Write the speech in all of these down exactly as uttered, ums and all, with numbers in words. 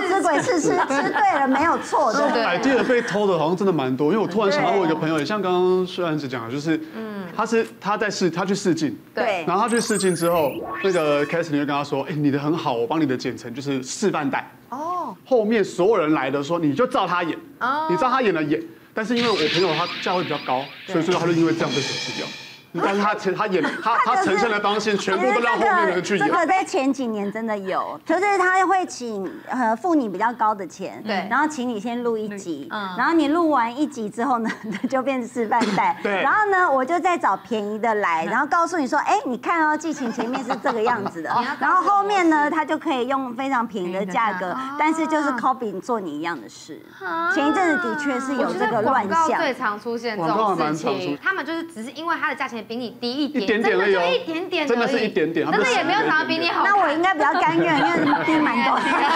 吃鬼是吃吃对了，没有错的。 对，记得被偷的好像真的蛮多，因为我突然想到我一个朋友，也像刚刚薛兰子讲的，就是嗯，他是他在试他去试镜， 对， 然后他去试镜之后，那个 Casting 就跟他说，哎，你的很好，我帮你的剪成就是示范带。哦，后面所有人来的说，你就照他演，你照他演的演。但是因为我朋友他价位比较高，所以最后他就因为这样被舍弃掉。但是他他演他他呈现的方式全部都让后面的人去演。 这个在前几年真的有，就是他会请呃付你比较高的钱， 对， 然后请你先录一集，然后你录完一集之后呢，就变成示范带， 对， 然后呢我就再找便宜的来，然后告诉你说，哎，你看哦，剧情前面是这个样子的，然后后面呢他就可以用非常便宜的价格，但是就是 copy 做你一样的事。前一阵子的确是有这个乱象， 最常出现这种事情，他们就是只是因为它的价钱比你低一点， 一点点而已， 一点点， 真的是一点点， 真的也没有想要比你好。 那我应该比较甘愿，因为低蛮多。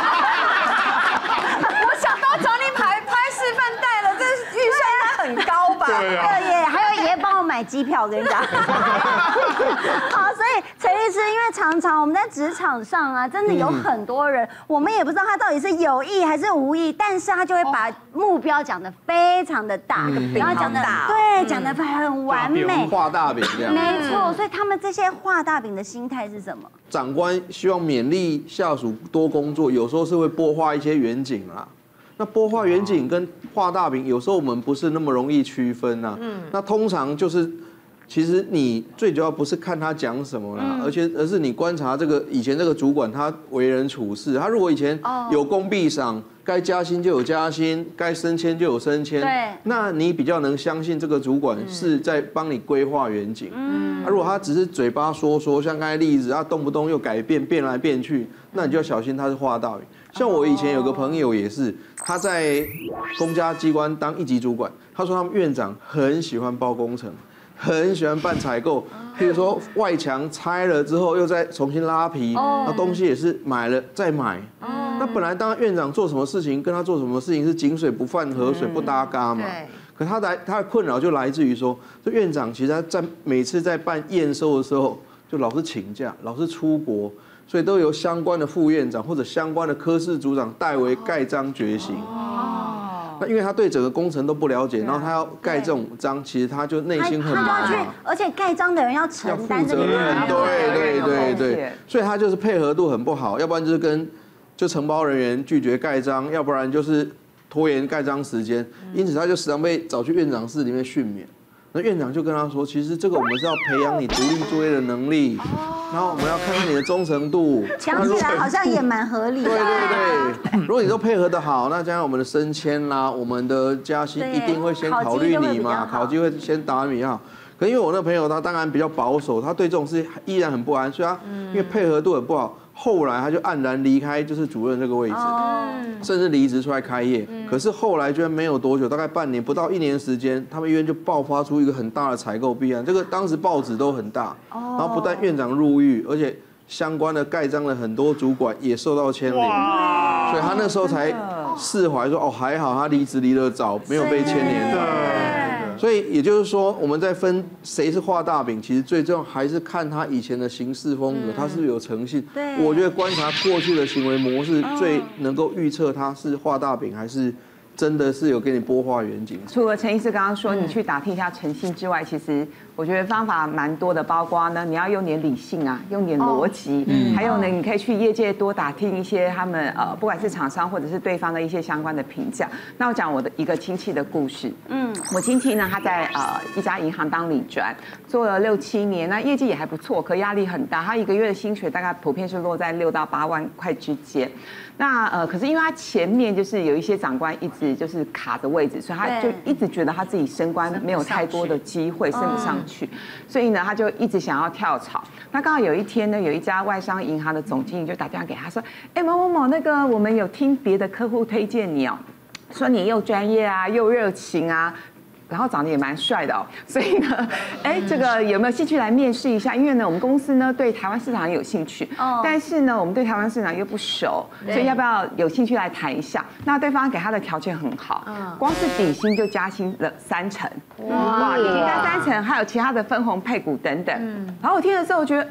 我想到找你拍拍示范带了，这预算应该很高吧？ 对啊， 对耶，还有爷爷帮我买机票，我跟你讲。好，所以陈律师，因为常常我们在职场上啊，真的有很多人，我们也不知道他到底是有意还是无意，但是他就会把目标讲得非常的大，然后讲的对，讲得很完美， 画大饼这样。 没错，所以他们这些画大饼的心态是什么？ 长官希望勉励下属多工作，有时候是会拨画一些远景啦。那拨画远景跟画大饼，有时候我们不是那么容易区分啊。嗯。那通常就是，其实你最主要不是看他讲什么啦，而且而是你观察这个以前这个主管他为人处事，他如果以前有功必赏，该加薪就有加薪，该升迁就有升迁， 对， 那你比较能相信这个主管是在帮你规划远景。嗯。如果他只是嘴巴说说，像刚才例子，他动不动又改变变来变去，那你就要小心他是画大饼。像我以前有个朋友也是，他在公家机关当一级主管，他说他们院长很喜欢包工程，很喜欢办采购，譬如说外墙拆了之后又再重新拉皮，那东西也是买了再买。那本来当院长做什么事情，跟他做什么事情是井水不犯河水不搭嘎嘛。可他来他的困扰就来自于说，这院长其实他在每次在办验收的时候，就老是请假，老是出国。所以都由相关的副院长或者相关的科室组长代为盖章决行。哦。那因为他对整个工程都不了解，然后他要盖这种章，其实他就内心很麻烦。 而且盖章的人要承担这个责任。 对对对对。所以他就是配合度很不好，要不然就是跟就承包人员拒绝盖章，要不然就是拖延盖章时间，因此他就时常被找去院长室里面训勉。那院长就跟他说，其实这个我们是要培养你独立作业的能力。然后我们要看看你的忠诚度， 讲起来好像也蛮合理的。 对对对，如果你都配合的好，那将来我们的升迁啦，我们的加薪一定会先考虑你嘛，考绩会先打你好。可因为我那朋友他当然比较保守，他对这种事依然很不安，所以他因为配合度很不好，后来他就黯然离开就是主任这个位置，甚至离职出来开业。可是后来居然没有多久，大概半年不到一年时间，他们医院就爆发出一个很大的采购弊案，这个当时报纸都很大，然后不但院长入狱，而且相关的盖章的很多主管也受到牵连，所以他那时候才释怀说，哦还好他离职离得早，没有被牵连到。所以也就是说，我们在分谁是画大饼，其实最重要还是看他以前的行事风格，他是不是有诚信。 对， 我觉得观察过去的行为模式，最能够预测他是画大饼还是真的是有给你拨画远景。 除了陈医师刚刚说你去打听一下诚信之外，其实我觉得方法蛮多的，包括呢你要用点理性啊，用点逻辑，还有呢你可以去业界多打听一些他们呃不管是厂商或者是对方的一些相关的评价。那我讲我的一个亲戚的故事，嗯，我亲戚呢他在呃一家银行当理专，做了六七年，那业绩也还不错，可压力很大，他一个月的薪水大概普遍是落在六到八万块之间。那呃可是因为他前面就是有一些长官一直就是卡着位置，所以他就一直觉得他自己升官没有太多的机会，升不上去，所以呢他就一直想要跳槽。那刚好有一天呢，有一家外商银行的总经理就打电话给他说，哎某某某，那个我们有听别的客户推荐你哦，说你又专业啊又热情啊，然后长得也蛮帅的哦，所以呢，哎，这个有没有兴趣来面试一下？因为呢，我们公司呢对台湾市场很有兴趣，哦，但是呢，我们对台湾市场又不熟，所以要不要有兴趣来谈一下？那对方给他的条件很好，嗯，光是底薪就加薪了三成，哇，底薪加三成，还有其他的分红配股等等。嗯，然后我听了之后，我觉得，哎。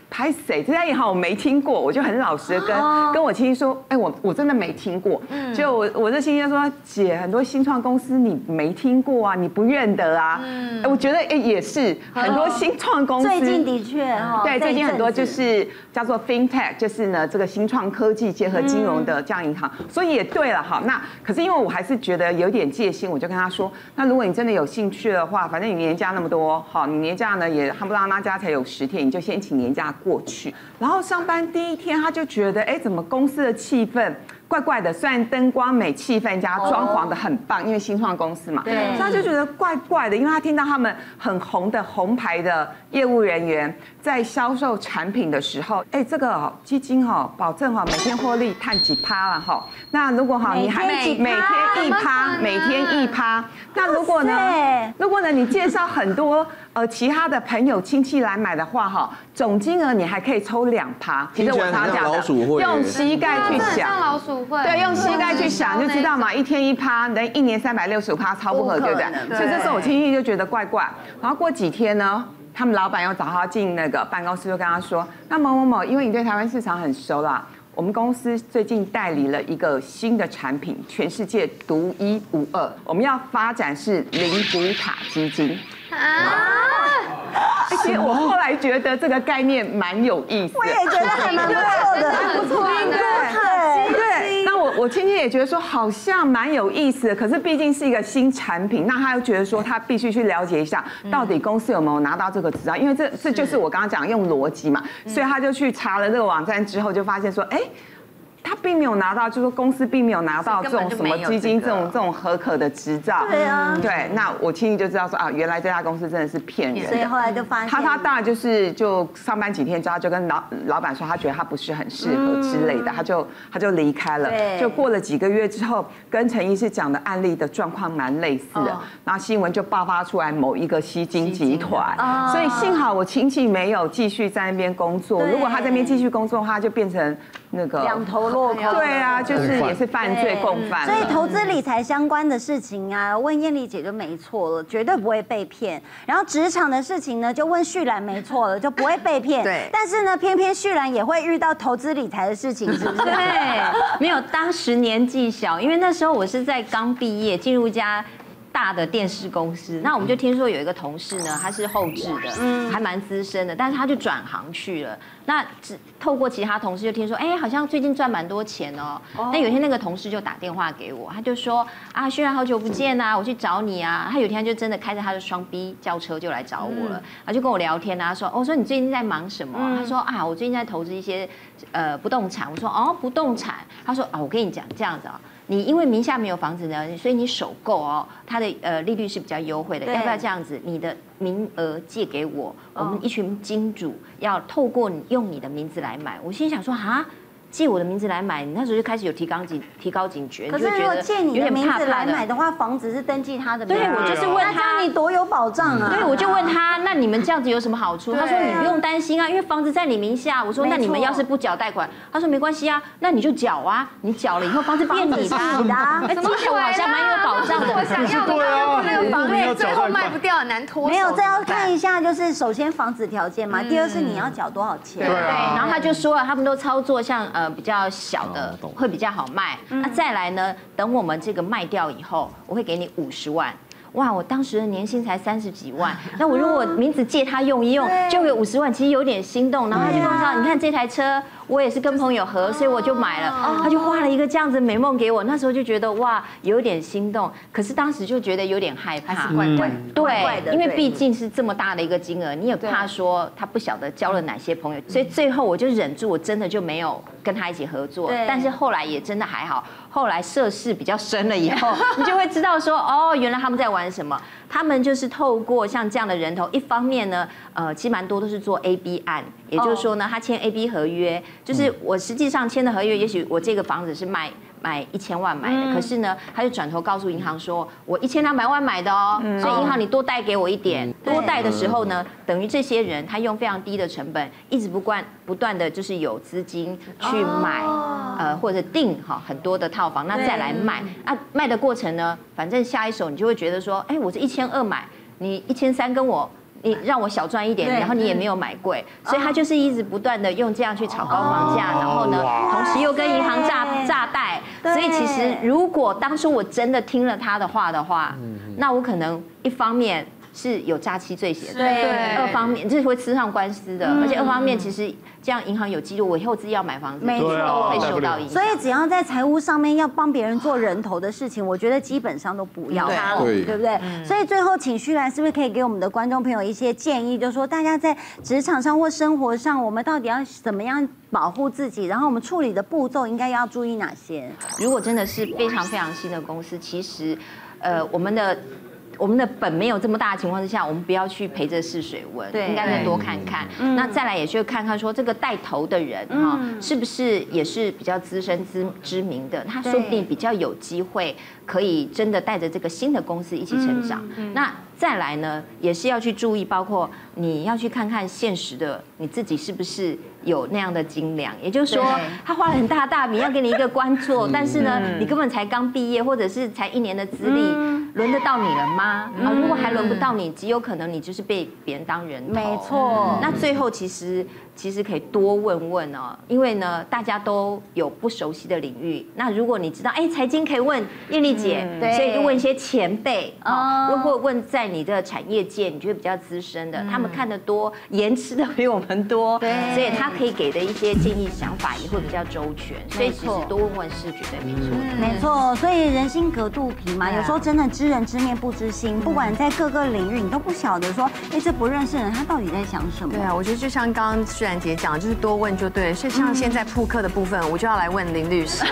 拍谁这家银行我没听过，我就很老实的跟、哦、跟我亲戚说，哎，我我真的没听过。嗯，就我我这亲戚就说，姐，很多新创公司你没听过啊，你不认得啊。嗯，我觉得哎也是，很多新创公司最近的确哈， 对，最近很多就是叫做 FinTech， 就是呢这个新创科技结合金融的这样银行，嗯、所以也对了哈。那可是因为我还是觉得有点戒心，我就跟他说，那如果你真的有兴趣的话，反正你年假那么多，好，你年假呢也夯不啷当家才有十天，你就先请年假过去。然后上班第一天，他就觉得，哎，怎么公司的气氛怪怪的？虽然灯光美、气氛加装潢的很棒，因为新创公司嘛，对，所以他就觉得怪怪的，因为他听到他们很红的红牌的业务人员在销售产品的时候，哎，这个基金哈，保证哈每天获利探几趴了哈。那如果哈你还每天一趴，每天一趴，那如果呢，如果呢你介绍很多呃其他的朋友亲戚来买的话哈，总金额你还可以抽两趴。其实我常讲的，用膝盖去想， 像老鼠会， 对，用膝盖去想就知道嘛，一天一趴，等一年三百六十五趴，超不合，对不对？所以这时候我亲戚就觉得怪怪。然后过几天呢，他们老板又找他进那个办公室，就跟他说：“那某某某，因为你对台湾市场很熟啦，我们公司最近代理了一个新的产品，全世界独一无二，我们要发展是零股塔基金。”啊！而且我后来觉得这个概念蛮有意思的， 我也觉得还蛮不错的， 还不错，对对。那我我亲戚也觉得说好像蛮有意思的，可是毕竟是一个新产品，那他又觉得说他必须去了解一下，到底公司有没有拿到这个执照，因为这这就是我刚刚讲用逻辑嘛，所以他就去查了这个网站之后，就发现说，哎。他并没有拿到，就是说公司并没有拿到这种什么基金这种这种合可的执照。 对啊。 对，那我亲戚就知道说啊，原来这家公司真的是骗人的。 所以后来就发现。 他他当然就是就上班几天之后，就跟老老板说，他觉得他不是很适合之类的，他就他就离开了。对。就过了几个月之后，跟陈医师讲的案例的状况蛮类似的，然后新闻就爆发出来某一个吸金集团。所以幸好我亲戚没有继续在那边工作，如果他在那边继续工作的话，就变成那个两头落空。 对啊，就是也是犯罪共犯。 所以投资理财相关的事情啊，问燕丽姐就没错了，绝对不会被骗。然后职场的事情呢，就问旭兰没错了，就不会被骗。对。但是呢，偏偏旭兰也会遇到投资理财的事情，是不是？ 对，没有，当时年纪小，因为那时候我是在刚毕业进入一家大的电视公司，那我们就听说有一个同事呢，他是后制的，嗯，还蛮资深的，但是他就转行去了。那只透过其他同事就听说，哎，好像最近赚蛮多钱哦。那有一天那个同事就打电话给我，他就说啊，旭然好久不见啊，我去找你啊。他有一天就真的开着他的双 B 轿车就来找我了，他就跟我聊天啊，说，我说你最近在忙什么？他说啊，我最近在投资一些呃不动产。我说哦，不动产。他说啊，我跟你讲这样子啊。你因为名下没有房子呢，所以你首购哦，它的呃利率是比较优惠的，要不要这样子？你的名额借给我，我们一群金主要透过你用你的名字来买。我心想说啊。借我的名字来买，你那时候就开始有提高警提高警觉， 可是如果借你的名字来买的话，房子是登记他的名字， 对，我就是问他， 你多有保障啊？ 对，我就问他，那你们这样子有什么好处？他说你不用担心啊，因为房子在你名下。我说那你们要是不缴贷款，他说没关系啊，那你就缴啊，你缴了以后房子变你的，哎，听起来我好像蛮有保障的。 我想要的那个房子最后卖不掉，很难脱手。 没有，这要看一下，就是首先房子条件嘛，第二是你要缴多少钱。 对，然后他就说了，他们都操作像呃比较小的会比较好卖。那再来呢，等我们这个卖掉以后，我会给你五十万。哇，我当时的年薪才三十几万，那我如果名字借他用一用，就有五十万，其实有点心动。然后他就跟我说，你看这台车，我也是跟朋友合，所以我就买了。他就画了一个这样子美梦给我，那时候就觉得哇，有点心动。可是当时就觉得有点害怕， 怪怪对，因为毕竟是这么大的一个金额，你也怕说他不晓得交了哪些朋友，所以最后我就忍住，我真的就没有跟他一起合作。但是后来也真的还好，后来涉世比较深了以后，你就会知道说，哦，原来他们在玩什么。他们就是透过像这样的人头，一方面呢，呃，其实蛮多都是做 A B 案，也就是说呢，他签 A B 合约，就是我实际上签的合约，也许我这个房子是卖买一千万买的，可是呢，他就转头告诉银行说，我一千两百万买的哦，所以银行你多贷给我一点，多贷的时候呢，等于这些人他用非常低的成本，一直不断不断的就是有资金去买，呃，或者订哈很多的套房，那再来卖，啊，卖的过程呢，反正下一手你就会觉得说，哎，我是一千二买，你一千三跟我你让我小赚一点，然后你也没有买贵，所以他就是一直不断的用这样去炒高房价，然后呢，同时又跟银行诈诈贷。所以其实如果当初我真的听了他的话的话，那我可能一方面是有诈欺罪嫌的， 对， 二方面这是会吃上官司的，而且二方面其实这样银行有记录，我以后自己要买房子， 没错， 都会受到影响。 所以只要在财务上面要帮别人做人头的事情，我觉得基本上都不要碰，对不对？所以最后请旭来是不是可以给我们的观众朋友一些建议，就是说大家在职场上或生活上，我们到底要怎么样保护自己，然后我们处理的步骤应该要注意哪些？ 如果真的是非常非常新的公司，其实，呃，我们的。我们的本没有这么大的情况之下，我们不要去陪着试水温，对，应该再多看看。那再来也去看看说这个带头的人哈，是不是也是比较资深知知名的，他说不定比较有机会可以真的带着这个新的公司一起成长。那再来呢，也是要去注意，包括你要去看看现实的你自己是不是有那样的斤两，也就是说，他花了很大的大饼要给你一个官做，但是呢，你根本才刚毕业，或者是才一年的资历，轮得到你了吗？啊，如果还轮不到你，极有可能你就是被别人当人头。 没错。 那最后其实其实可以多问问哦，因为呢，大家都有不熟悉的领域。那如果你知道，哎，财经可以问艳丽姐，所以就问一些前辈啊，如果问在你的产业界你觉得比较资深的，他们看得多，言吃的比我们多，所以他可以给的一些建议想法也会比较周全。所以其实多问问是绝对没错的。 没错，所以人心隔肚皮嘛，有时候真的知人知面不知心，不管在各个领域，你都不晓得说，哎，这不认识人他到底在想什么。 对啊，我觉得就像刚刚旭然姐讲，就是多问就对了。所以像现在扑克的部分，我就要来问林律师。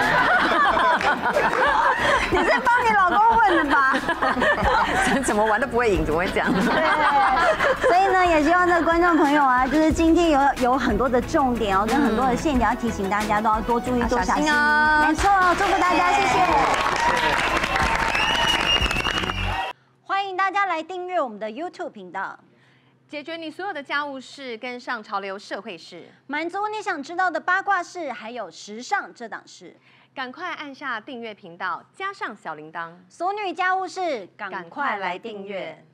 你是帮你老公问的吧？ 怎么玩都不会赢，怎么会这样？ 对，所以呢，也希望这个观众朋友啊，就是今天有有很多的重点哦，跟很多的线条，提醒大家都要多注意、多小心哦。没错，祝福大家，谢谢。欢迎大家来订阅我们的 YouTube 频道， 解决你所有的家务事，跟上潮流社会事， 满足你想知道的八卦事，还有时尚这档事。 赶快按下订阅频道，加上小铃铛， 俗女家务事，赶快来订阅。